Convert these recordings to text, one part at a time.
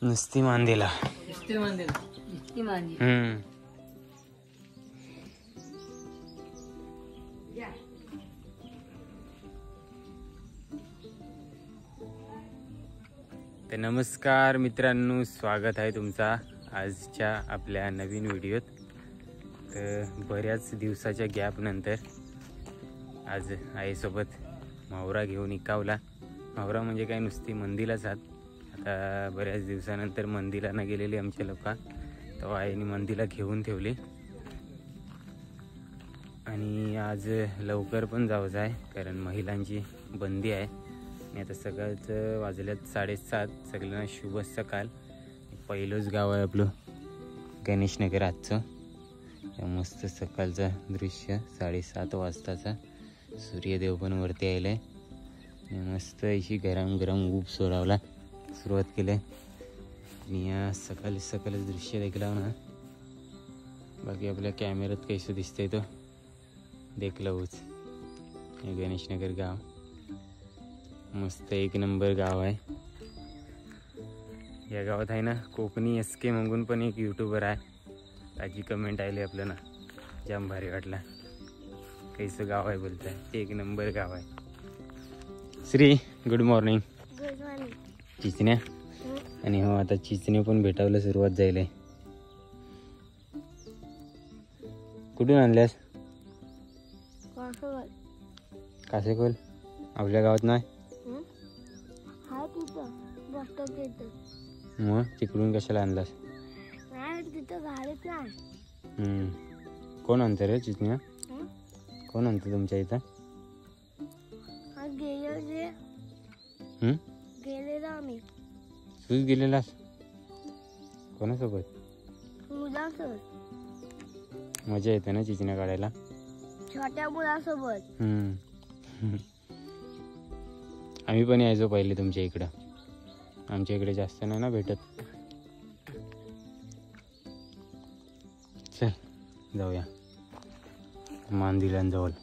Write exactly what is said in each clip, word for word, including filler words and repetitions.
नुसती मांदेला नुसती मांदेला नुसती मांदी. हम्म तर नमस्कार मित्रांनो, स्वागत आहे तुमचा आजच्या आपल्या नवीन व्हिडिओत. तर बऱ्याच दिवसाच्या गॅप नंतर आज आईसोबत मावरा घेऊन इकावला. मावरा म्हणजे काय, नुसती मंदीलाच आहात. आता बऱ्याच दिवसानंतर मंदीला न गेलेली आमच्या लोक, तेव्हा आईने मंदीला घेऊन ठेवली. आणि आज लवकर पण जावंच आहे, कारण महिलांची बंदी आहे. आणि आता सकाळचं वाजल्यात साडेसात. सगळ्यांना शुभ सकाळ. पहिलंच गाव आहे आपलं गणेशनगर आजचं. मस्त सकाळचं दृश्य, साडेसात वाजताचा. सूर्यदेव पण वरती आलेला आहे आणि मस्त अशी गरम गरम ऊब सोडावला सुरुवात केली. आणि या सकाळी सकाळच दृश्य देखला ना. बाकी आपल्या कॅमेऱ्यात कैसं दिसतंय तो देखलंच. हे गणेशनगर गाव मस्त एक नंबर गाव आहे. या गावात आहे ना कोकणी एस के म्हणून पण एक यूट्यूबर आहे. त्याची कमेंट आली आपल्याला, जाम भारी वाटला. कैसं गाव आहे बोलताय, एक नंबर गाव आहे. Shri good morning. Good morning. चिचण्या आणि हो आता चिचण्या पण भेटायला सुरुवात जाईल आहे. कुठून आणल्यास? कासेकोल आपल्या गावात नाही. मग तिकडून कशाला आणलास? हम्म कोण आणतं रे चिचण्या? कोण आणतं तुमच्या इथं? गेलेलो आम्ही. तूच गेलेलास? कोणासोबत? मुलासोबत. मजा येते ना चिचण्या काढायला? छोट्या मुलासोबत. हम्म आम्ही पण यायचो पहिले तुमच्या इकडं. आमच्या इकडे जास्त नाही ना भेटत. चल जाऊया मांदिला जवळ.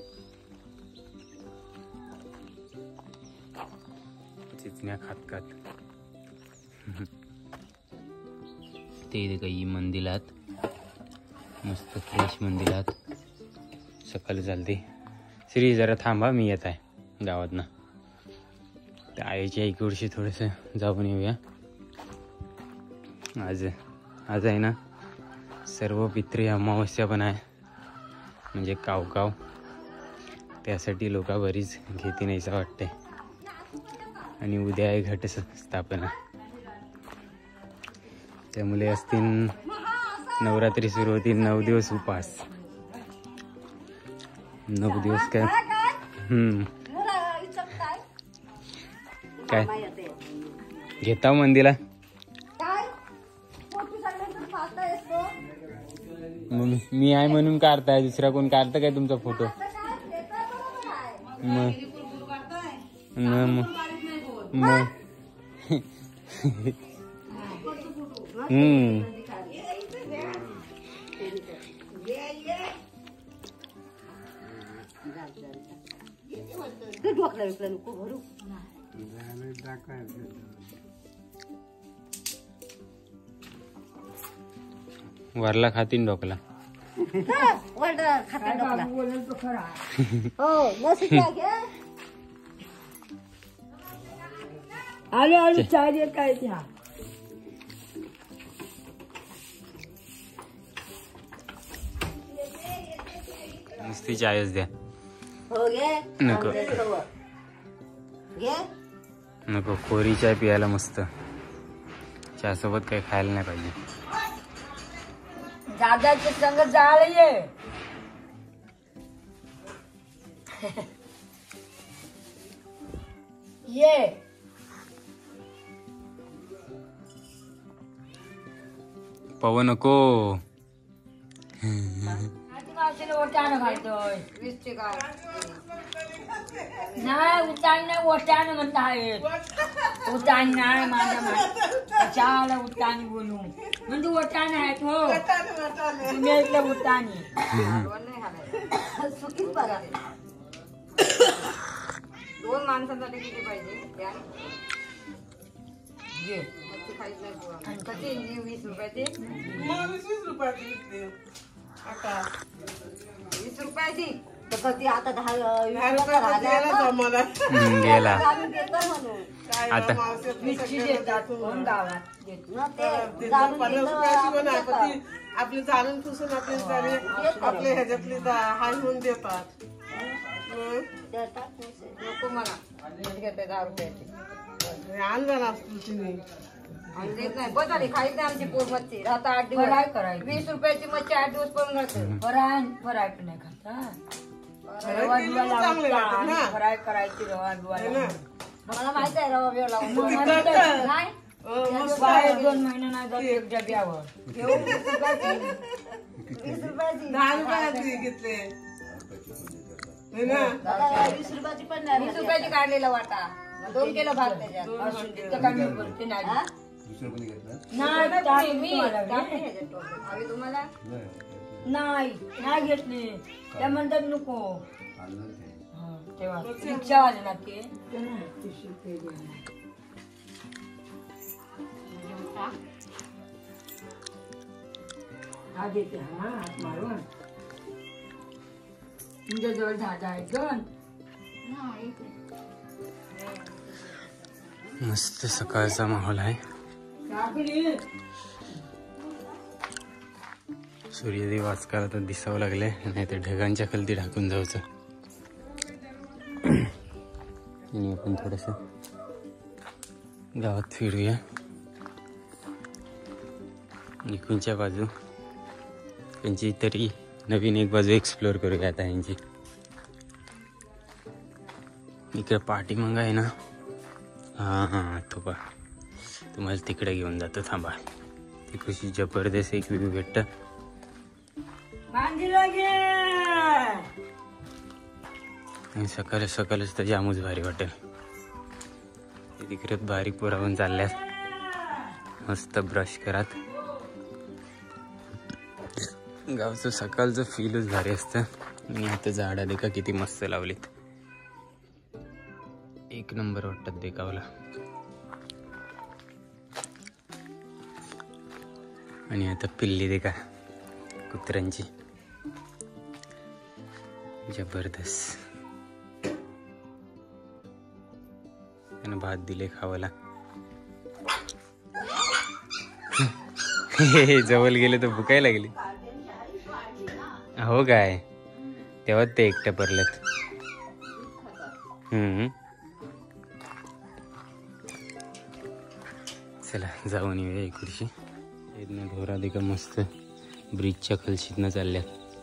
चिचण्या खात खात ते इथे काही मंदिरात मस्त फ्रेश मंदिरात सकाळी चालते. श्री जरा थांबा, मी येत आहे गावात ना. त्या आईच्या इकडची थोडंसं जाऊन येऊया. आज आज आहे ना सर्व पित्री अमावस्या पण आहे, म्हणजे काव काव. त्यासाठी लोक बरीच घेती नाहीचं वाटते. आणि उद्या आहे घट स्थापना, त्यामुळे असतील नवरात्री सुरू होती. नऊ दिवस उपास. नऊ दिवस काय हम्म काय घेता मंदिला? मग मी आहे म्हणून काढताय, दुसरा कोण काढतं काय तुमचा फोटो? मग मग मग हम्म वरला खातीन ढोकला. आलो आलो चाय देत काय त्या नुसती चायच द्या. नको नको कोरी चाय प्यायला मस्त. चहा सोबत काही खायला नाही पाहिजे. दादाच्या संग जायला ये. ये पवन नको. नाही उतान नाही ओटान म्हणत आहेत. उतान नाही माझ्या कशाला उतानी बोलू म्हणजे ओटान आहेत. हो तुम्ही ऐकलं उतानी दोन माणसांसाठी किती पाहिजे? आणि कशी वीस रुपयाची मग वीस वीस रुपयाची विकते आता वीस रुपयाची तर कधी आता दहा दहा रुपयाचा गेला जमाना हम्म, गेला आम्ही देतो म्हणून काय आता- ना मावशी वीसची देतात कोण गावात देत ना ते ते जाणून पन्नास देतो, रुपयाची पण आपण आहे देतो. पण ती आपली जाणून पुसून आपली सारी आपल्या ह्याच्यातली दा- हाय होऊन देतात हं. देतात पैसे. नको मला घेते दहा रुपयाची हे आणलं ना तुझी आणि देत नाही बस आली खाईत नाही आमची पोर मच्छी राहता आठ दिवस फराळ करायची. वीस रुपयाची मच्छी आठ दिवस पळून राहते फराळ फराळ पण नाही खाता रवा केली बिवा तर चांगले लावून लागतात ना. फराळ करायची रवा बिवा है ना? मला माहित आहे रवा बिवा लावून तिखट. नाही अं, मस्त बाहेर आहे. दोन महिने नाही जात एक डब्यावर घेऊ वीस रुपयाची वीस रुपयाची दहा रुपयाची घेतले है ना दादा, वीस रुपयाची पण नाही वीस रुपयाची काढलेला वाटा दोन किलो भात त्याच्यात असून तिथं काय मी बोलते नाही हा? नाही टाकून मी तुम्हाला टाकते घे. ह्याच्यात टोपलं. हवी तुम्हाला नाही नाही घेतले त्या म्हणतात नको हा, तेव्हा रिक्षा आले ना ते हा देते हा हात मारून तुमच्या जवळ झाडा आहे गण मस्त सकाळचा माहोल आहे. काकडी सूर्यदेव आजकाल आता दिसावं लागले नाही तर ढगांच्या खालती ढाकून जायचं. आणि आपण थोडस गावात फिरूया. इकडच्या बाजू त्यांची तरी नवीन एक बाजू एक्सप्लोअर करूया आता यांची. इकडे पाठीमागं आहे ना हां हां तो पा तुम्हाला तिकडे घेऊन जातो थांबा. ती कशी जबरदस्त एक व्ह्यू भेटतं. मांडीला घे आणि सकाळ सकाळच तर जामच भारी वाटेल. तिकडे बारीक पोरावून चालल्यात मस्त ब्रश करत. गावचं सकाळचं फीलच भारी असतं. आणि आता झाडा देखा किती मस्त लावलीत. एक नंबर वाटतात देखावला. आणि आता पिल्ली देखा कुत्र्यांची जबरदस्त. त्यानं भात दिले खावायला. जवळ गेले तर भुकायला लागली. हो काय तेव्हा ते एकट्या पडल्यात. हम्म चला जाऊन येऊया इकडची. इथनं ढोरा देखा मस्त ब्रिजच्या खलशीतनं चालल्यात.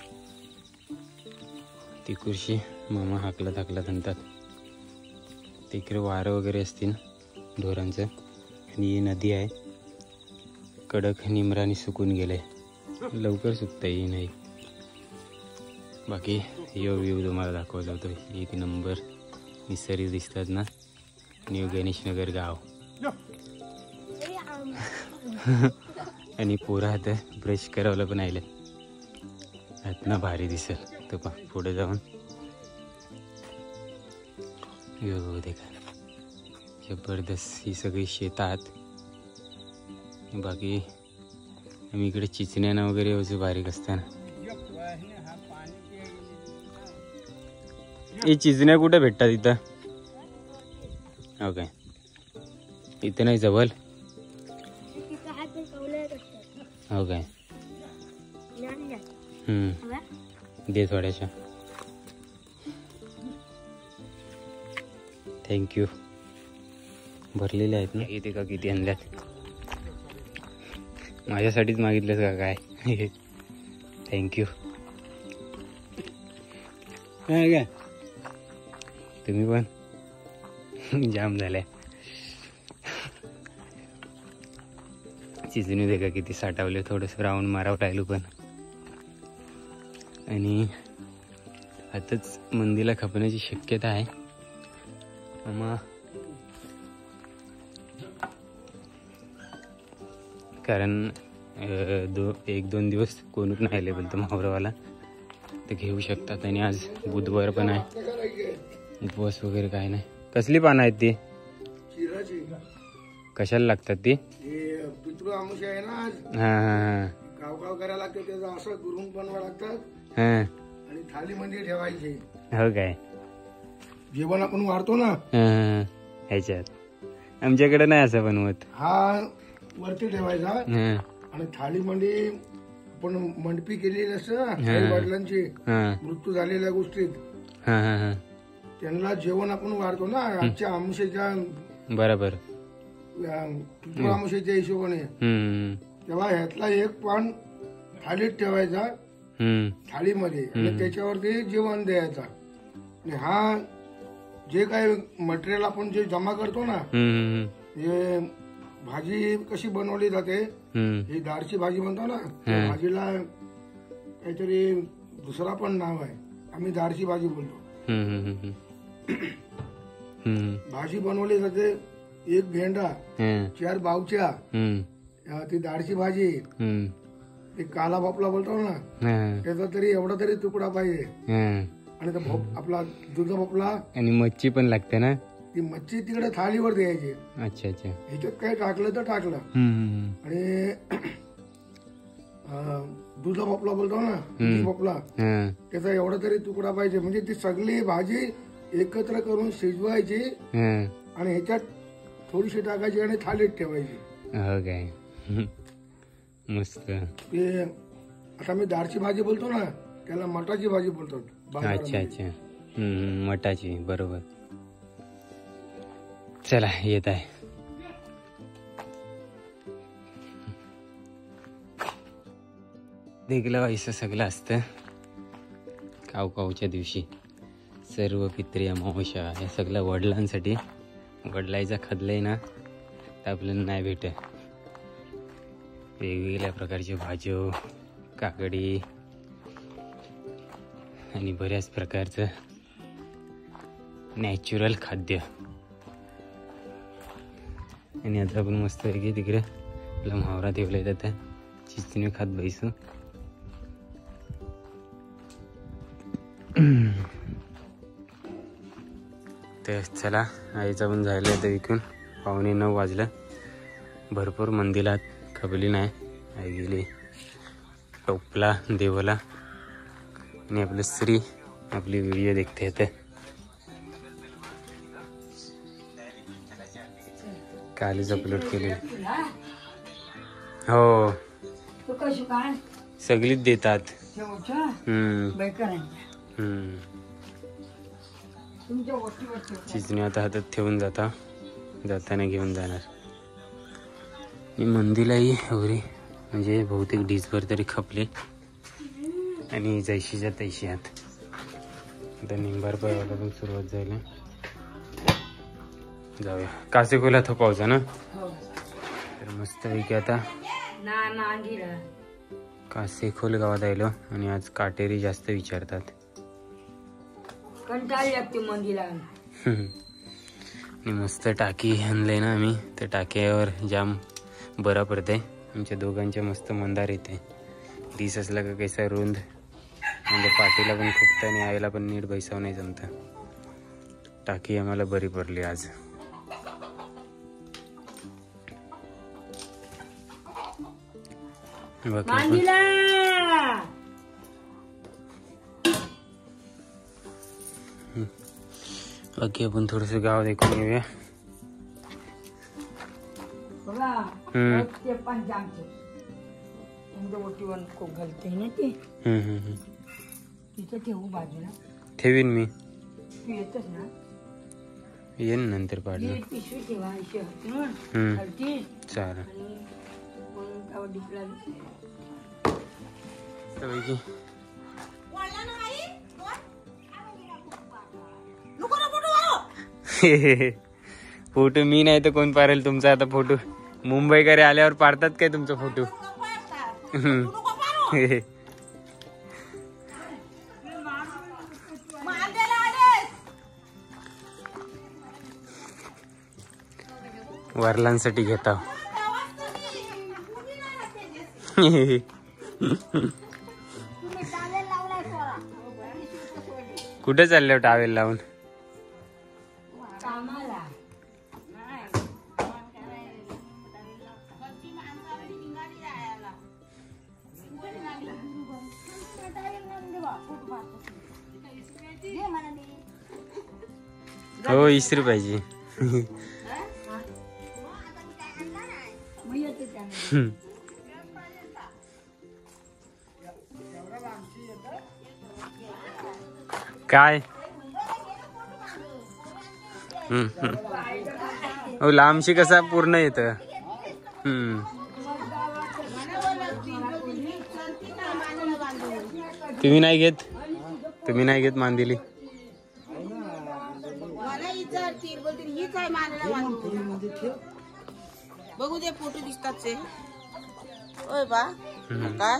ती कुर्शी मामा हाकलत हाकलत आणतात. तिकडे वारं वगैरे असतील ढोरांचं. आणि ही नदी आहे कडक निमराने सुकून गेले. लवकर सुकता येई नाही. बाकी यो व्ह्यू तुम्हाला दाखवत होतो. एक नंबर निसर्ग दिसतात ना. न्यू गणेशनगर गाव. आणि पोरं आता ब्रश करावलं पण आले. आतना भारी दिसेल तो पा पुढे जाऊन. यो देखा जबरदस्त. ही सगळी शेतात. बाकी आम्ही इकडे चिचण्यानं वगैरे यायचं बारीक असताना. हे चिचण्या कुठे भेटतात इथं. हो काय इथं नाही जवळ. हो काय हम्म दे थोड्याशा. थँक्यू. भरलेले आहेत ना. इथे का किती आणल्यात. माझ्यासाठीच मागितलंस का काय. थँक्यू. काय काय तुम्ही पण जाम झालाय. चिजून दे का किती साठवले. थोडंसं राऊंड मारावं राहिलो पण. आणि आताच मंदीला खपण्याची शक्यता आहे. मग कारण दो एक दोन दिवस कोणच नाही अवेलेबल तर मावरावाला ते घेऊ शकतात. आणि आज बुधवार पण आहे. उपवास वगैरे काय नाही. कसली पानं आहेत ती कशाला लागतात ती. पितृ आमुष्य आहे ना आज, हा हा गाव गाव करायला लागतं, त्याचं असं गुरुंग बनवा लागतात हा आणि थालीमध्ये ठेवायचे. हो काय जेवण आपण वाढतो ना हा ह्याच्यात आमच्याकडे नाही असं बनवत. हा वरती ठेवायचा हा आणि थालीमध्ये आपण मंडपी केलेली असते ना आई वडिलांची हा मृत्यू झालेल्या गोष्टीत, हा हा हा त्यांना जेवण आपण वाढतो ना आजच्या आमुष्याच्या बरोबर. पितृ आमुष्याच्या हिशोबाने. हम्म तेव्हा ह्यातला एक पान थालीत ठेवायचा हम्म थाळीमध्ये आणि त्याच्यावरती जेवण द्यायचा. आणि हा जे काही मटेरियल आपण जे जमा करतो ना, हम्म हे भाजी कशी बनवली जाते, हम्म ही दाळची भाजी म्हणतो ना, त्या भाजीला काहीतरी दुसरा पण नाव आहे, आम्ही दाळची भाजी बोलतो. हम्म हम्म भाजी बनवली जाते, एक भेंडा, हम्म चार बावच्या, हम्म ती दाळची भाजी, हम्म ते काला बापला बोलतो ना, हा त्याचा तरी एवढा तरी तुकडा पाहिजे. हा आणि तो भोप- आपला दुध भोपला, आणि मच्छी पण लागते ना. ती मच्छी तिकडे थालीवर द्यायची. अच्छा अच्छा. ह्याच्यात काही टाकलं तर टाकलं. हम्म आणि अं, दुध भोपला बोलतो ना, दुधी भोपला, हा त्याचा एवढा तरी तुकडा पाहिजे. म्हणजे ती सगळी भाजी एकत्र करून शिजवायची हा आणि ह्याच्यात थोडीशी टाकायची आणि थालीत ठेवायची. हो काय मस्त. ते आता मी दाळची भाजी बोलतो ना, त्याला मटाची भाजी बोलतात अच्छा बाजारामध्ये. अच्छा. हम्म मटाची बरोबर. चला येत आहे. देखलं व्हायचं सगळं असतं काव कावच्या दिवशी. सर्व पित्री अमावस्या हे सगळं वडिलांसाठी. वडिलांचा खदलंय ना तर आपल्याला नाही भेट. वेगवेगळ्या प्रकारचे भाज्यो, काकडी आणि बऱ्याच प्रकारचं नॅचरल खाद्य. आणि आता आपण मस्त पैकी तिकडे आपला म्हावरा ठेवला जातं, चिचणी खात बैसू. तर चला आईचा पण झालं आहे तर विकून पावणे नऊ वाजलं. भरपूर मंदिरात खबली नाही. आई गेली टोपला देवाला आणि आपलं स्त्री आपली व्हिडिओ देखते येते. कालच अपलोड केले. हो तू कशी काय सगळीच देतात. शेवटच्या हम्म बायकांच्या हम्म तुमच्या वरती वरती चिचणी आता हातात ठेवून जाता जाताना घेऊन जाणार. आणि मंदीलाही एवढी म्हणजे बहुतेक डिसभर तरी खपले आणि जैशीच्या तैशी आत. आता निंबार पायवाला पण सुरुवात झाली. जाऊया कासेकोला थोपावचा ना. हो तर मस्त पैकी आता ना नांदीला कासेखोल गावात आलो आणि आज काटेरी जास्त विचारतात. कंटाळी लागते मंदीला. आणि मस्त टाकी आणलंय ना आम्ही. तर टाक्यावर जाम बरा पडतंय. आमच्या दोघांच्या मस्त मंदार येते. दिस असला का कैसा रुंद म्हणजे पाठीला पण खुपतं आणि आईला पण नीट बैसाव नाही जमतं. टाकी आम्हाला बरी पडली आज. बाकी आपण- मांदीला बाकी आपण थोडस गाव देखून येऊया. बघा हम्म. ते पण जामचे तुमच्या वरतीवर खूप घालते ना ते. हम्म, हम्म, हम्म. तिथं ठेवू बाजूला. ठेवीन मी. तू येतच ना. येईन नंतर पाडलं. ती पिशवी ठेवा अशी हलती हम्म. हलती चालेल. आणि म्हणून त्यावर डिपला पैकी फोटो मी नाही तर कोण पारेल तुमचा आता फोटो. मुंबईकडे आल्यावर पाडतात काय तुमचा फोटो. वरलांसाठी घेता. कुठे चालले टावेल लावून. कामाला हो वीस रुपयाची. मग येते त्याने. हम्म. काय हम्म, हम्म. हो लांबशी कसा पूर्ण येत. हम्म तुम्ही नाही घेत तुम्ही नाही घेत मांदिली. बघू दे फोटो दिसतात ते. ओय बा काय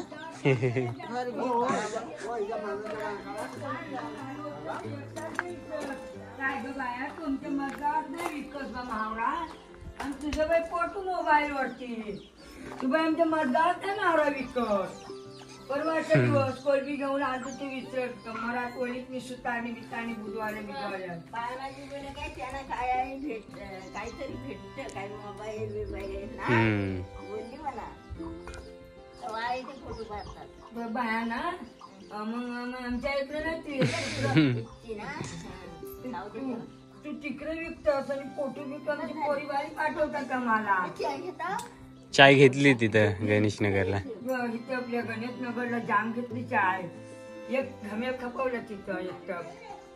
काय ग बाया तुमच्या मजात नाही विकत बा महावरा आणि तुझं बाई पोटू मोबाईल वरती तू बाई आमच्या मजात नाही महावरा विकत. परवाचा दिवस कोलबी घेऊन आलो ते विसरत मराठवाडीत मी सुतानी बितानी बुधवारी बिधवारी पानाजी बोले काय त्यांना काय भेट काहीतरी भेटत काय मोबाईल बिबाईल ना हम्म बोलली मला तेव्हा आई ते फोटो पाहतात बाया ना मग मग आमच्या इकडे ना ती ती ना जाऊ दे तू- तू तिकडे विकतोस आणि फोटो विकतो म्हणजे पोरीबारी पाठवतात का मला. काय घेता चाय घेतली तिथं गणेश नगरला. ग- इथं आपल्या गणेश नगरला जाम घेतली चाय एक घमे खपवलं तिथं एक टप.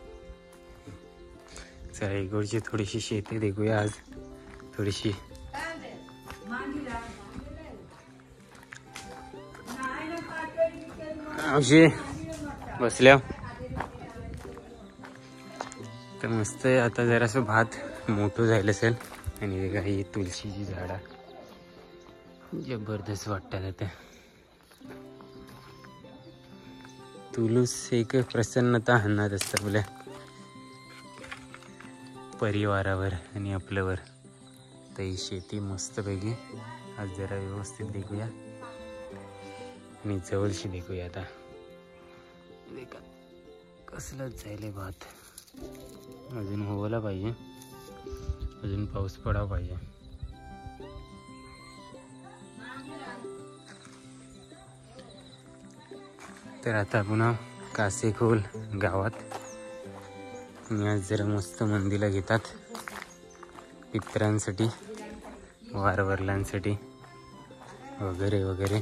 चला इकडची थोडीशी शेती देखूया आज थोडीशी. मांडीला. नाही ना पातळ विकेल मग. अवशी बसल्या तर मस्त आहे. आता जरासं भात मोठं झालं असेल आणि हे काही तुळशीची झाडं जबरदस्त वाटतात आता. तुलूस एक प्रसन्नता आणत असतं आपल्या परिवारावर आणि आपल्यावर. तर ही शेती मस्तपैकी आज जरा व्यवस्थित देखूया आणि जवळशी देखूया. आता देखा कसलंच जायले भात. अजून होवला पाहिजे, अजून पाऊस पडावा पाहिजे. तर आता पुन्हा कासेखोल गावात आणि आज जरा मस्त मंदिला घेतात पितरांसाठी वारवरलांसाठी वगैरे वगैरे.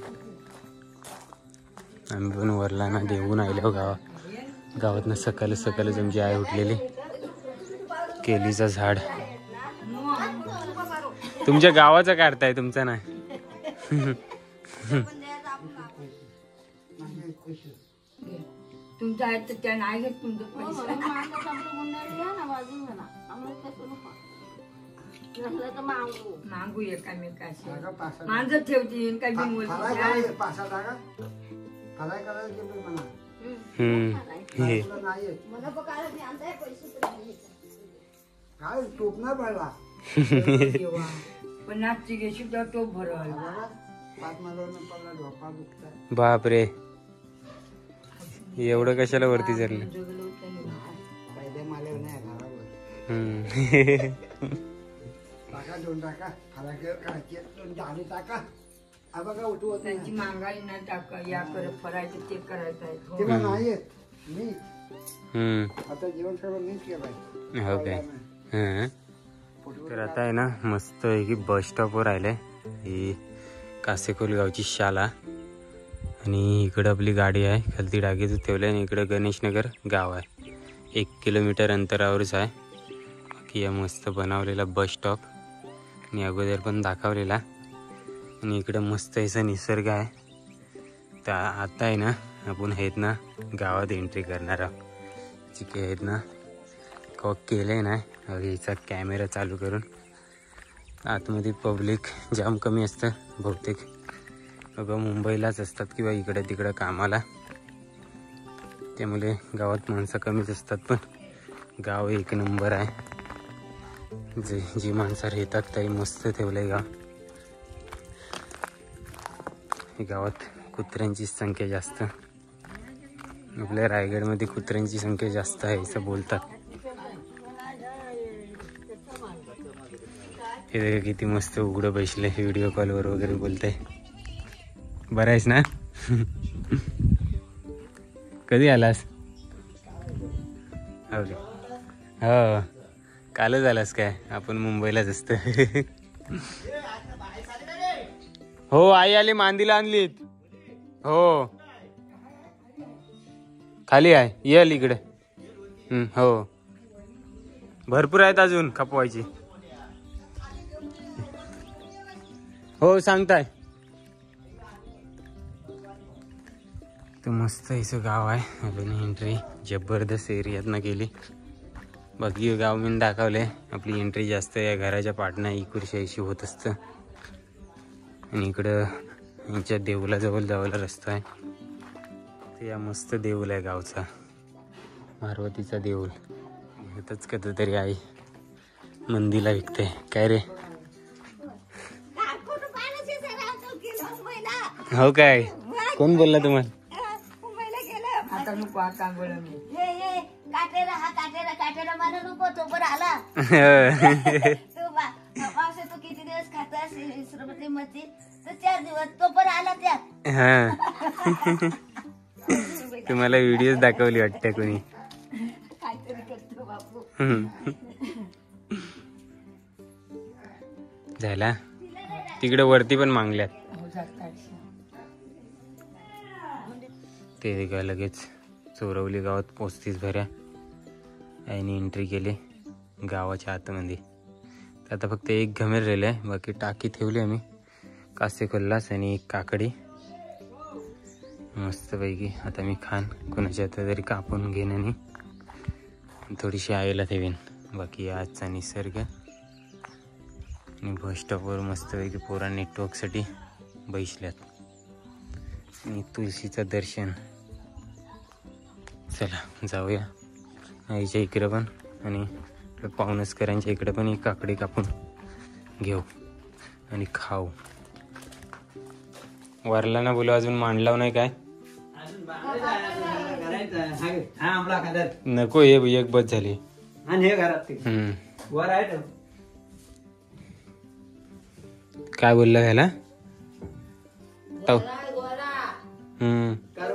आम्ही पण वरलांना देऊन आलो गावा गावातनं सकाळ सकाळच आमची आई उठलेली. केलीचं झाड तुमच्या गावाचं काढताय तुमचं नाही. तुमचं आहे तर त्या नाही घेत तुमचं पैसे. मागू एकामेकाशी माझं ठेवतील काय बिनवल. हम्म हे पन्नासची घेशी तर तो भरल. बापरे एवढं कशाला वरती चढलं. त्यांची मांगाई नाही टाक या कर फरायचं ते करायचं आहे. हो काय. हं. तर आता आहे ना मस्त आहे की बस स्टॉपवर आलंय ही कासेकोल गावची शाळा आणि इकडं आपली गाडी आहे खालती डागेचं ठेवलं आणि इकडं गणेशनगर गाव आहे. एक किलोमीटर अंतरावरच आहे. बाकी या मस्त बनवलेला बस स्टॉप आणि अगोदर पण दाखवलेला आणि इकडं मस्त असं निसर्ग आहे. तर आता आहे ना आपण आहेत ना गावात एंट्री करणार आहोत. जे काही आहेत ना कॉक केलं आहे ना याचा कॅमेरा चालू करून. आतमध्ये पब्लिक जाम कमी असतं बहुतेक. बघा मुंबईलाच असतात किंवा इकडं तिकडं कामाला, त्यामुळे गावात माणसं कमीच असतात. पण गाव एक नंबर आहे. जे जी माणसं येतात तरी मस्त ठेवलं आहे गाव. गावात कुत्र्यांची संख्या जास्त. आपल्या रायगडमध्ये कुत्र्यांची संख्या जास्त आहे असं बोलतात. हे देखा किती मस्त उघडं बसले व्हिडिओ कॉलवर वगैरे बोलते. बरं आहेस ना? कधी आलास? हो कालच आलास काय? आपण मुंबईलाच असतो. हो आई आली, मांदीला आणलीत. हो खाली आहे, ये इकडे. हम्म हो भरपूर आहेत अजून खपवायची. हो सांगताय. तर मस्त असं गाव आहे. आपण एंट्री जबरदस्त एरियातनं केली. बाकी गाव मी दाखवले. आपली एंट्री जास्त या घराच्या पाटणा इकडच्या ऐशी होत असतं. आणि इकडं यांच्या देऊला जवळ जायला रस्ता आहे. ते या मस्त देऊळ आहे गावचा, मारवतीचा देऊळ. इथंच कधी तरी आई मंदीला विकते काय रे? हो काय? कोण बोलला तुम्हाला? आता नको आता बोला मी. काटेरा हा काटेरा काटेरा मला नको तो बरं आला. तो बा मावशी तू किती दिवस खातास श्रीमती मती? तर चार दिवस तो पण आला त्यात. हा तुम्हाला व्हिडिओ दाखवली वाटते कोणी? काहीतरी करतो बापू. झाला तिकडे वरती पण मागल्यात. ते का लगेच चोरवली गावात पोचतीस भऱ्या आणि एंट्री केली गावाच्या आतमध्ये. तर आता फक्त एक घमेर राहिलं आहे, बाकी टाकी ठेवली आम्ही. कासे कोल्हास आणि एक काकडी मस्तपैकी. आता मी खान कोणाच्या आता तरी कापून घेईन आणि थोडीशी आईला ठेवीन. बाकी आजचा निसर्ग आणि बस स्टॉपवर मस्तपैकी पोरा नेटवर्कसाठी बैसल्यात. आणि तुळशीचं दर्शन. चला जाऊया आईच्या इकडे पण आणि पाहुणसकरांच्या इकडे पण एक काकडी कापून घेऊ आणि खाऊ. वरला ना बोलू अजून मांडलाव नाही काय? नको हे एक बस झाली. हम्म काय बोलला ह्याला? हम्म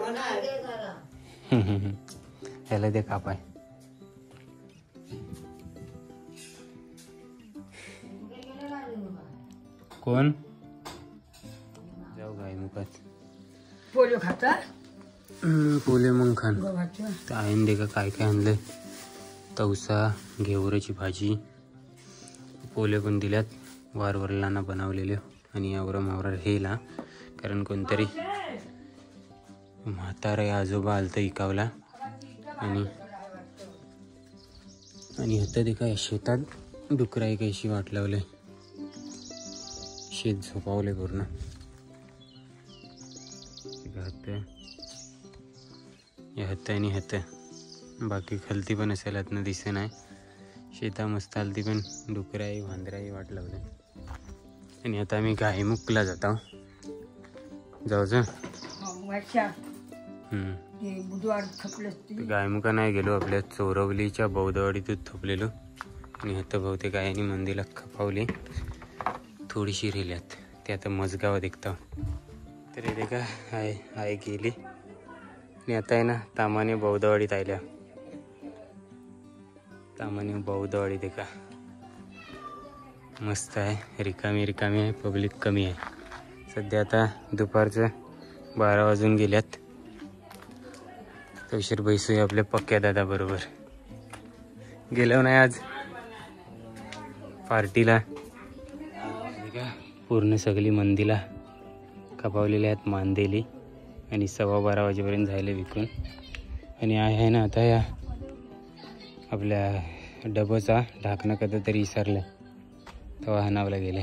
ह्याला दे कापाय. कोण जाऊ गाय मुखात पोलिओ खाता पोले मग खान. गव्हाचं. तर आईन दे का काय काय आणलंय? तवसा, घेवराची भाजी, पोले पण दिल्यात वारवरलांना बनवलेले. आणि यावर मावरा हेला कारण कोणतरी म्हातारा आजोबा आलतं इकावला. आणि आणि आता ते काय शेतात डुकराई कशी वाट लावले. शेत झोपावले पूर्ण. हात या हात आणि हात बाकी खालती पण असेल आतनं दिसे नाही. शेता मस्त आलती पण डुकराई वांदराई वाट लावले. आणि आता आम्ही गायमुखला जातो. जाऊचं हम्म बुधवार खपले गायमुखा नाही गेलो. आपल्या चोरवलीच्या बौद्धवाडीतून थोपलेलो. आणि आता बहुतेक आईने मंदीला खपावली थोडीशी रेल्यात. ते आता मजगाव देखता. तर हे का आय आई गेली आणि आता आहे ना तामाने बौद्धवाडीत आल्या. तामाने बौद्धवाडी देखा मस्त आहे. रिकामी रिकामी आहे, पब्लिक कमी आहे. सध्या आता दुपारचं बारा वाजून गेल्यात. तवशीर बैसूया आपल्या पक्क्या दादा बरोबर. गेलो नाही आज पार्टीला. पूर्ण सगळी मंदीला खपावलेली आहेत मांदेली. आणि सव्वा बारा वाजेपर्यंत झाले विकून. आणि आहे ना आता या आपल्या डबचा ढाकणं कधी तरी विसरलं तेव्हा हाणावला गेले.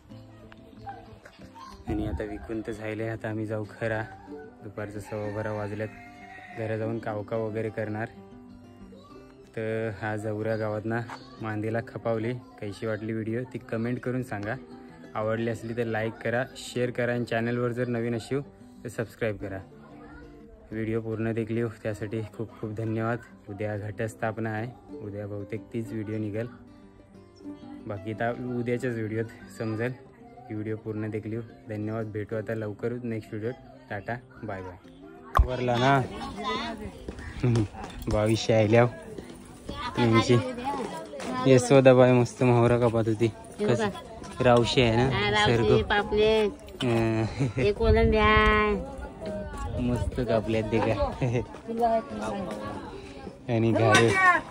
आणि आता विकून तर झाले. आता आम्ही जाऊ खरा. दुपारचं सव्वा बारा वाजल्यात. घरा जाऊन कावका वगैरे करणार. तर हा जवऱ्या गावातना मांदेला खपावली. कशी वाटली व्हिडिओ ती कमेंट करून सांगा. आवडली असली तर लाईक करा, शेअर करा. आणि चॅनलवर जर नवीन असेल तर सबस्क्राईब करा. व्हिडिओ पूर्ण देखली त्यासाठी खूप खूप धन्यवाद. उद्या घटस्थापना आहे. उद्या बहुतेक तीच व्हिडिओ निघेल. बाकी तर उद्याच्याच व्हिडिओत समजेल. ही व्हिडिओ पूर्ण देखली. धन्यवाद. भेटू आता लवकरच नेक्स्ट व्हिडिओत. Tata bye bye. वरला ना बावीसशे आयल्या त्यांची यशोदाबाई मस्त मोहरा कापत होती. कस रावशी आहे ना सरगो पापलेट अं, कोलंब्या मस्त कापल्यात ते काय आणि घारे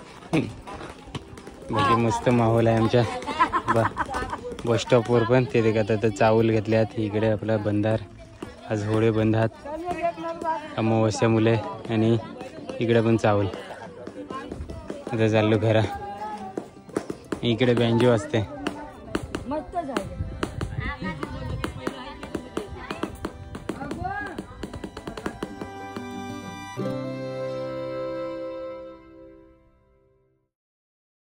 म्हणजे मस्त माहोल आहे आमच्या बा बस स्टॉपवर पण ते देखा आता चावल घेतल्यात. इकडे आपला बंधार आज होळे बंधात अमावस्या मुले आणि इकडे पण चावल. आता चाललो घरा. इकडे बँजो असते.